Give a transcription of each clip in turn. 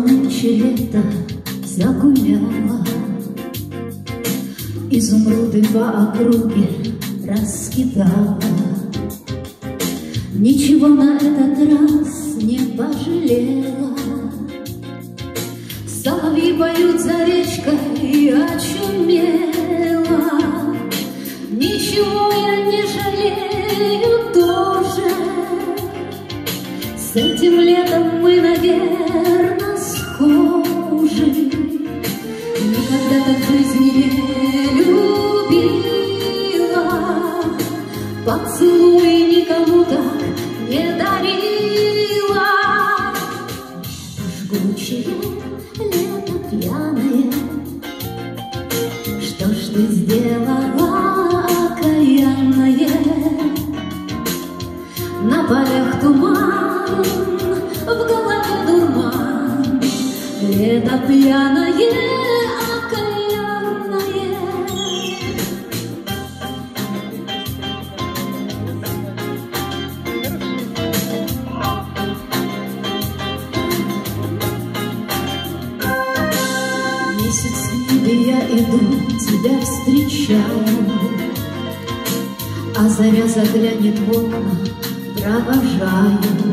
нынче лето загуляло, изумруды по округе раскидала. Ничего на этот раз не пожалела. Соловьи поют за речкой и очумела. Ничего я не жалею тоже. С этим летом мы, наверно, схожи. Никогда так жизни не любила, поцелуй никому так не дарила. Жгучее лето пьяное, что ж ты сделала, окаянное? На полях туман, в голове дурман, лето пьяное, окаянное. Месяц в небе я иду, тебя встречаю, а заря заглянет в окна, провожаю.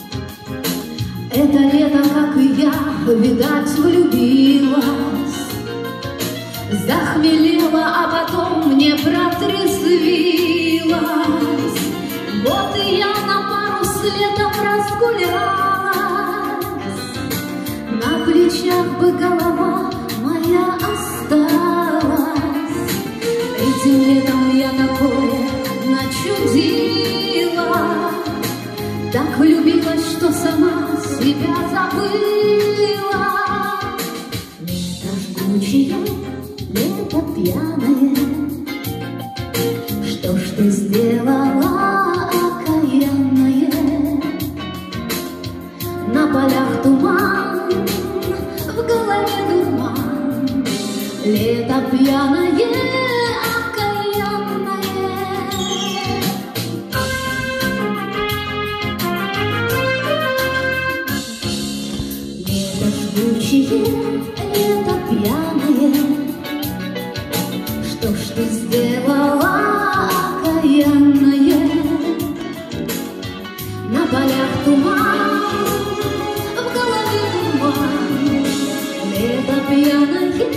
Это лето, как и я, видать, влюбилась, захмелела, а потом мне протрезвилась. Вот и я на пару с летом разгулялась, на плечах бы голова моя осталась. Этим летом я такое начудила, так влюбилась, что сама себя забыла. Лето жгучее, лето пьяное, что ж ты сделала, окаянное? На полях туман, в голове дурман, лето пьяное, лето пьяное, что ж ты сделала, окаянное? На полях туман, в голове туман, лето пьяное.